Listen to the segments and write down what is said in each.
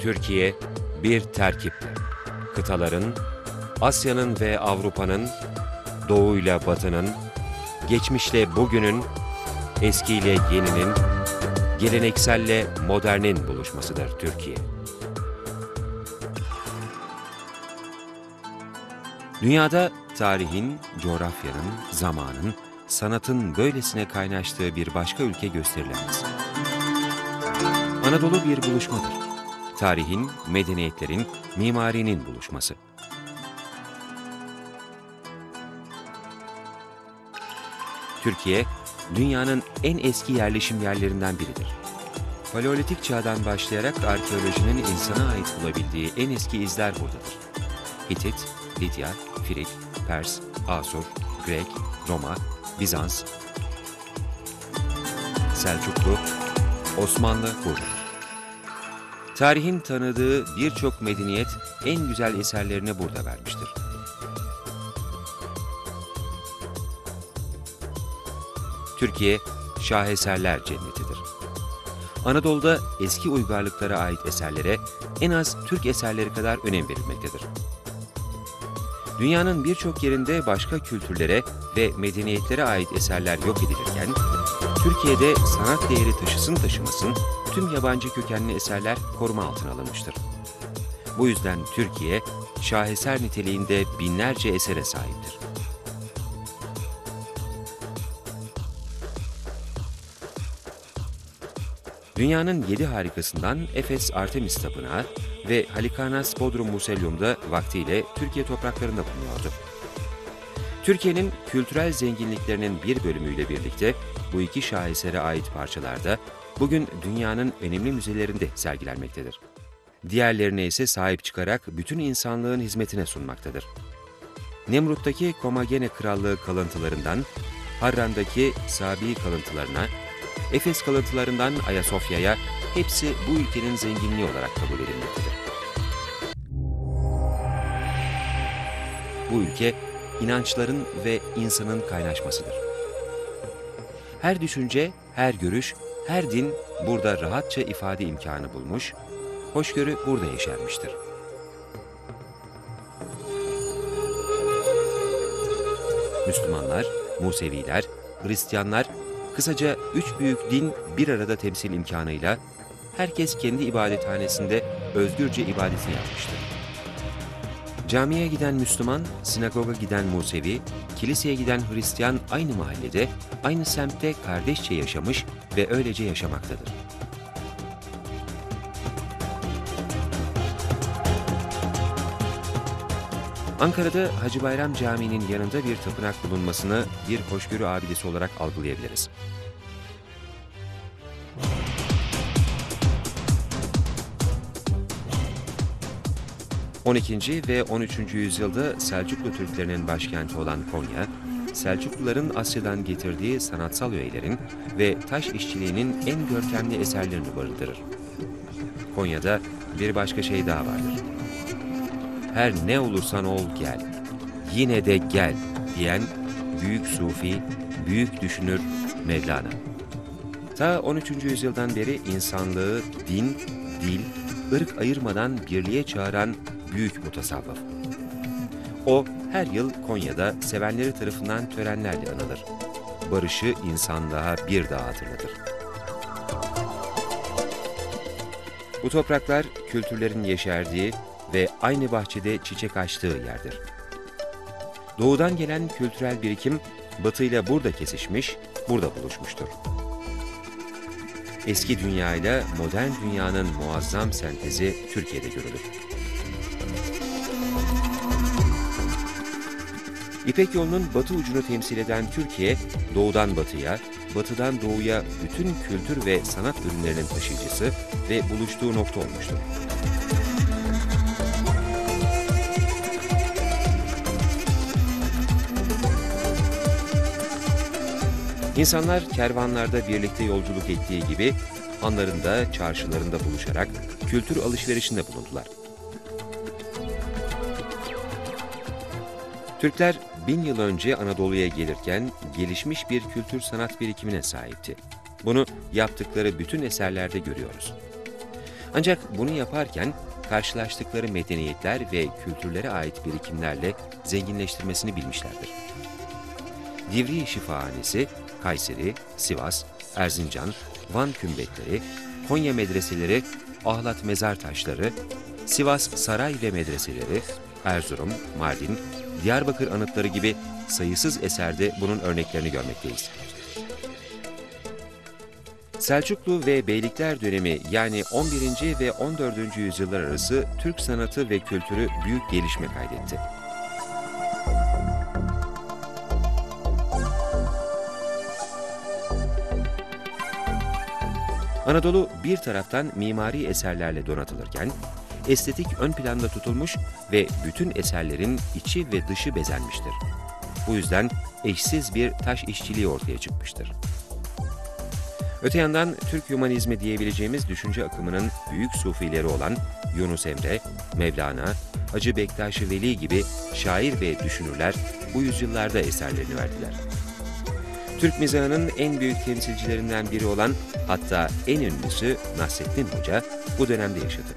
Türkiye bir terkiptir. Kıtaların, Asya'nın ve Avrupa'nın, doğuyla batının, geçmişle bugünün, eskiyle yeninin, gelenekselle modernin buluşmasıdır Türkiye. Dünyada tarihin, coğrafyanın, zamanın, sanatın böylesine kaynaştığı bir başka ülke gösterilemez. Anadolu bir buluşmadır. Tarihin, medeniyetlerin, mimarinin buluşması. Türkiye, dünyanın en eski yerleşim yerlerinden biridir. Paleolitik çağdan başlayarak arkeolojinin insana ait bulabildiği en eski izler buradadır. Hitit, Lidya, Frig, Pers, Asur, Grek, Roma, Bizans, Selçuklu, Osmanlı buradadır. Tarihin tanıdığı birçok medeniyet en güzel eserlerini burada vermiştir. Türkiye, şaheserler cennetidir. Anadolu'da eski uygarlıklara ait eserlere en az Türk eserleri kadar önem verilmektedir. Dünyanın birçok yerinde başka kültürlere ve medeniyetlere ait eserler yok edilirken, Türkiye'de sanat değeri taşısın taşımasın tüm yabancı kökenli eserler koruma altına alınmıştır. Bu yüzden Türkiye, şaheser niteliğinde binlerce esere sahiptir. Dünyanın 7 harikasından Efes Artemis Tapınağı ve Halikarnas Bodrum Muselyum'da vaktiyle Türkiye topraklarında bulunuyordu. Türkiye'nin kültürel zenginliklerinin bir bölümüyle birlikte bu iki şahesere ait parçalar da bugün dünyanın önemli müzelerinde sergilenmektedir. Diğerlerine ise sahip çıkarak bütün insanlığın hizmetine sunmaktadır. Nemrut'taki Komagene Krallığı kalıntılarından Harran'daki Sabi kalıntılarına, Efes kalıntılarından Ayasofya'ya hepsi bu ülkenin zenginliği olarak kabul edilmektedir. Bu ülke, inançların ve insanın kaynaşmasıdır. Her düşünce, her görüş, her din burada rahatça ifade imkanı bulmuş, hoşgörü burada yeşermiştir. Müslümanlar, Museviler, Hristiyanlar, kısaca 3 büyük din bir arada temsil imkanıyla herkes kendi ibadethanesinde özgürce ibadetini yapmıştır. Camiye giden Müslüman, sinagoga giden Musevi, kiliseye giden Hristiyan aynı mahallede, aynı semtte kardeşçe yaşamış ve öylece yaşamaktadır. Ankara'da Hacı Bayram Camii'nin yanında bir tapınak bulunmasını bir hoşgörü abidesi olarak algılayabiliriz. ...12. ve 13. yüzyılda Selçuklu Türklerinin başkenti olan Konya, Selçukluların Asya'dan getirdiği sanatsal öğelerin ve taş işçiliğinin en görkemli eserlerini barındırır. Konya'da bir başka şey daha vardır. Her ne olursan ol gel, yine de gel diyen büyük sufi, büyük düşünür Mevlana. Ta 13. yüzyıldan beri insanlığı din, dil, ırk ayırmadan birliğe çağıran büyük mutasavvıf. O her yıl Konya'da sevenleri tarafından törenlerle anılır. Barışı insanlığa bir daha hatırlatır. Bu topraklar kültürlerin yeşerdiği ve aynı bahçede çiçek açtığı yerdir. Doğudan gelen kültürel birikim batıyla burada kesişmiş, burada buluşmuştur. Eski dünya ile modern dünyanın muazzam sentezi Türkiye'de görülür. İpek yolunun batı ucunu temsil eden Türkiye, doğudan batıya, batıdan doğuya bütün kültür ve sanat ürünlerinin taşıyıcısı ve buluştuğu nokta olmuştur. İnsanlar kervanlarda birlikte yolculuk ettiği gibi hanlarında, çarşılarında buluşarak kültür alışverişinde bulundular. Türkler 1000 yıl önce Anadolu'ya gelirken gelişmiş bir kültür sanat birikimine sahipti. Bunu yaptıkları bütün eserlerde görüyoruz. Ancak bunu yaparken karşılaştıkları medeniyetler ve kültürlere ait birikimlerle zenginleştirmesini bilmişlerdir. Divriği Şifahanesi, Kayseri, Sivas, Erzincan, Van kümbetleri, Konya medreseleri, Ahlat mezar taşları, Sivas saray ve medreseleri, Erzurum, Mardin, Diyarbakır anıtları gibi sayısız eserde bunun örneklerini görmekteyiz. Selçuklu ve Beylikler dönemi yani 11. ve 14. yüzyıllar arası Türk sanatı ve kültürü büyük gelişme kaydetti. Anadolu bir taraftan mimari eserlerle donatılırken, estetik ön planda tutulmuş ve bütün eserlerin içi ve dışı bezenmiştir. Bu yüzden eşsiz bir taş işçiliği ortaya çıkmıştır. Öte yandan Türk Hümanizmi diyebileceğimiz düşünce akımının büyük sufileri olan Yunus Emre, Mevlana, Hacı Bektaş-ı Veli gibi şair ve düşünürler bu yüzyıllarda eserlerini verdiler. Türk mizahının en büyük temsilcilerinden biri olan, hatta en ünlüsü Nasrettin Hoca bu dönemde yaşadı.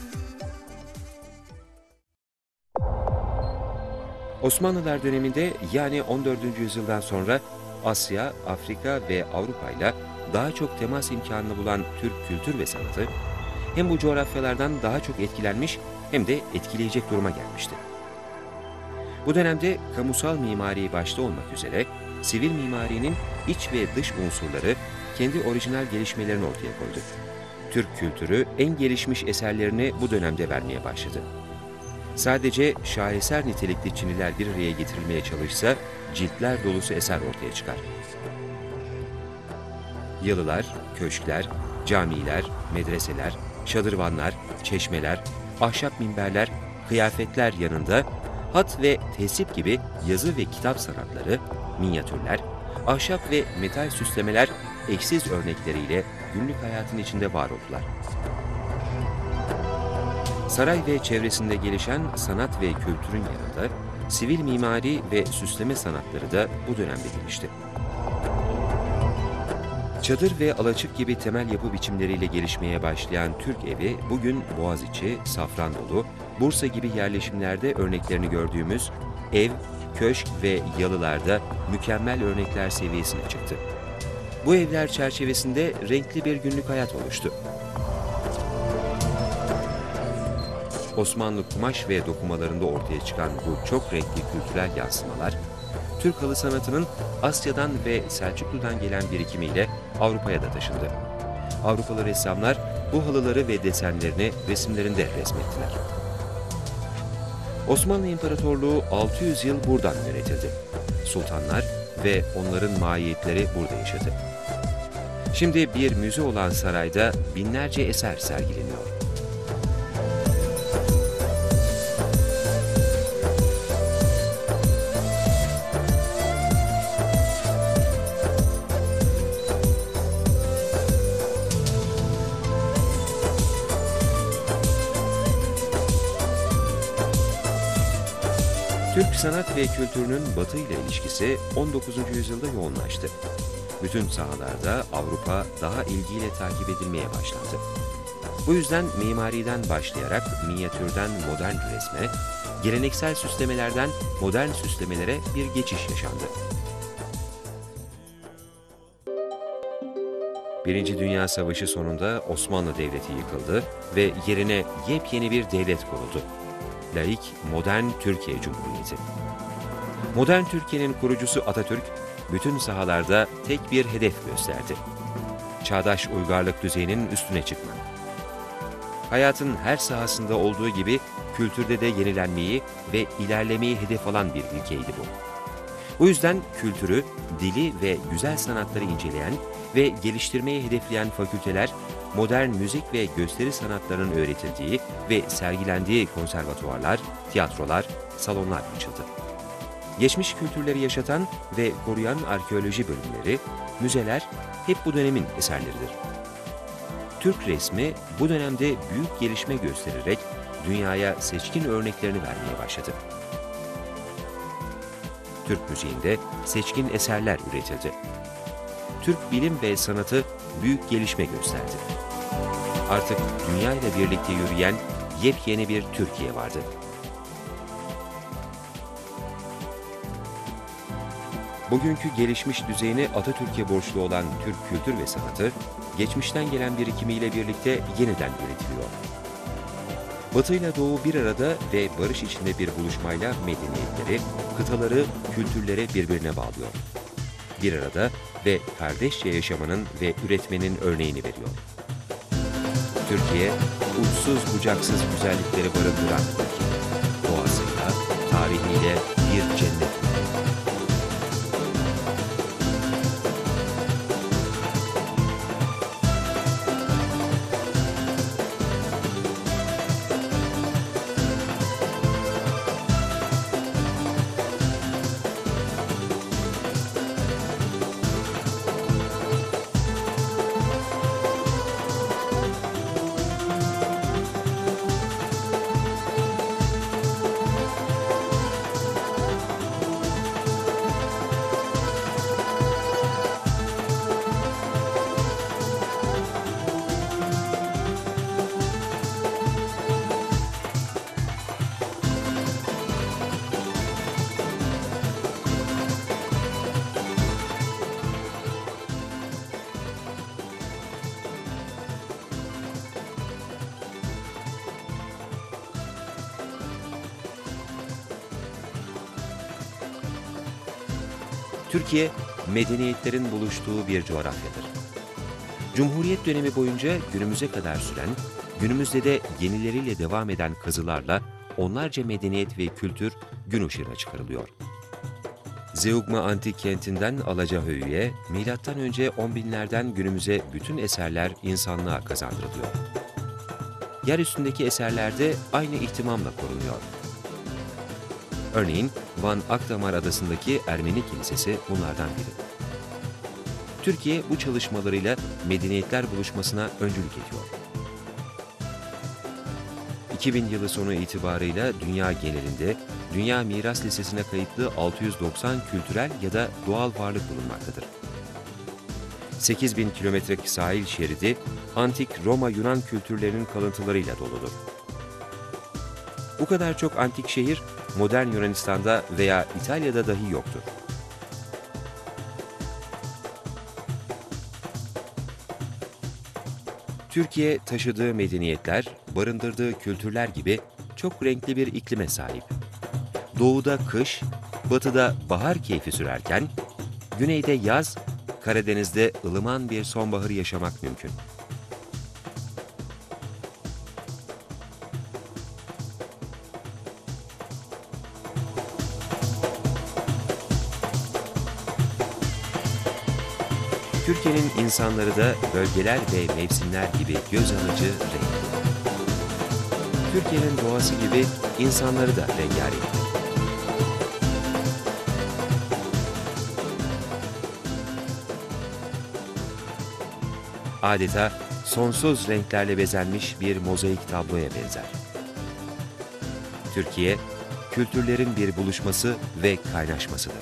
Osmanlılar döneminde yani 14. yüzyıldan sonra Asya, Afrika ve Avrupa ile daha çok temas imkanını bulan Türk kültür ve sanatı, hem bu coğrafyalardan daha çok etkilenmiş hem de etkileyecek duruma gelmişti. Bu dönemde kamusal mimari başta olmak üzere sivil mimarinin iç ve dış unsurları kendi orijinal gelişmelerini ortaya koydu. Türk kültürü en gelişmiş eserlerini bu dönemde vermeye başladı. Sadece şaheser nitelikli çiniler bir araya getirilmeye çalışsa ciltler dolusu eser ortaya çıkar. Yalılar, köşkler, camiler, medreseler, şadırvanlar, çeşmeler, ahşap minberler, kıyafetler yanında hat ve tesip gibi yazı ve kitap sanatları, minyatürler, ahşap ve metal süslemeler eşsiz örnekleriyle günlük hayatın içinde var oldular. Saray ve çevresinde gelişen sanat ve kültürün yanında sivil mimari ve süsleme sanatları da bu dönemde gelişti. Çadır ve alaçık gibi temel yapı biçimleriyle gelişmeye başlayan Türk evi bugün Boğaziçi, Safranbolu, Bursa gibi yerleşimlerde örneklerini gördüğümüz ev, köşk ve yalılarda mükemmel örnekler seviyesine çıktı. Bu evler çerçevesinde renkli bir günlük hayat oluştu. Osmanlı kumaş ve dokumalarında ortaya çıkan bu çok renkli kültürel yansımalar, Türk halı sanatının Asya'dan ve Selçuklu'dan gelen birikimiyle Avrupa'ya da taşındı. Avrupalı ressamlar bu halıları ve desenlerini resimlerinde resmettiler. Osmanlı İmparatorluğu 600 yıl buradan yönetildi. Sultanlar ve onların mahiyetleri burada yaşadı. Şimdi bir müze olan sarayda binlerce eser sergileniyor. Türk sanat ve kültürünün Batı ile ilişkisi 19. yüzyılda yoğunlaştı. Bütün sahalarda Avrupa daha ilgiyle takip edilmeye başlandı. Bu yüzden mimariden başlayarak minyatürden modern resme, geleneksel süslemelerden modern süslemelere bir geçiş yaşandı. Birinci Dünya Savaşı sonunda Osmanlı Devleti yıkıldı ve yerine yepyeni bir devlet kuruldu. Laik, modern Türkiye Cumhuriyeti. Modern Türkiye'nin kurucusu Atatürk, bütün sahalarda tek bir hedef gösterdi. Çağdaş uygarlık düzeyinin üstüne çıkmak. Hayatın her sahasında olduğu gibi kültürde de yenilenmeyi ve ilerlemeyi hedef alan bir ilkeydi bu. Bu yüzden kültürü, dili ve güzel sanatları inceleyen ve geliştirmeyi hedefleyen fakülteler, modern müzik ve gösteri sanatlarının öğretildiği ve sergilendiği konservatuvarlar, tiyatrolar, salonlar açıldı. Geçmiş kültürleri yaşatan ve koruyan arkeoloji bölümleri, müzeler hep bu dönemin eserleridir. Türk resmi bu dönemde büyük gelişme göstererek dünyaya seçkin örneklerini vermeye başladı. Türk müziğinde seçkin eserler üretildi. Türk bilim ve sanatı büyük gelişme gösterdi. Artık dünya ile birlikte yürüyen yepyeni bir Türkiye vardı. Bugünkü gelişmiş düzeyini Atatürk'e borçlu olan Türk kültür ve sanatı, geçmişten gelen birikimiyle birlikte yeniden üretiliyor. Batı ile Doğu bir arada ve barış içinde bir buluşmayla medeniyetleri, kıtaları, kültürleri birbirine bağlıyor. Bir arada ve kardeşçe yaşamanın ve üretmenin örneğini veriyor. Türkiye, uçsuz bucaksız güzellikleri barındıran ülke. Doğasıyla, tarihiyle bir cennet. Türkiye, medeniyetlerin buluştuğu bir coğrafyadır. Cumhuriyet dönemi boyunca günümüze kadar süren, günümüzde de yenileriyle devam eden kazılarla onlarca medeniyet ve kültür gün ışığına çıkarılıyor. Zeugma Antik Kenti'nden Alacahöyük'e, M.Ö. 10 binlerden günümüze bütün eserler insanlığa kazandırılıyor. Yeryüzündeki eserler de aynı ihtimamla korunuyor. Örneğin Van Akdamar Adası'ndaki Ermeni Kilisesi bunlardan biri. Türkiye bu çalışmalarıyla medeniyetler buluşmasına öncülük ediyor. 2000 yılı sonu itibarıyla dünya genelinde Dünya Miras Listesi'ne kayıtlı 690 kültürel ya da doğal varlık bulunmaktadır. 8000 kilometrelik sahil şeridi antik Roma-Yunan kültürlerinin kalıntılarıyla doludur. Bu kadar çok antik şehir modern Yunanistan'da veya İtalya'da dahi yoktur. Türkiye taşıdığı medeniyetler, barındırdığı kültürler gibi çok renkli bir iklime sahip. Doğuda kış, batıda bahar keyfi sürerken, güneyde yaz, Karadeniz'de ılıman bir sonbaharı yaşamak mümkün. Türkiye'nin insanları da bölgeler ve mevsimler gibi göz alıcı renkli. Türkiye'nin doğası gibi insanları da rengarenktir. Adeta sonsuz renklerle bezenmiş bir mozaik tabloya benzer. Türkiye, kültürlerin bir buluşması ve kaynaşmasıdır.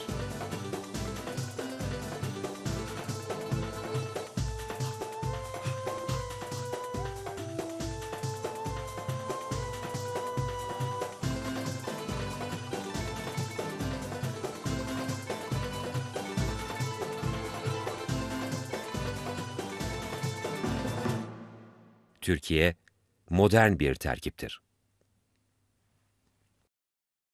Türkiye, modern bir terkiptir.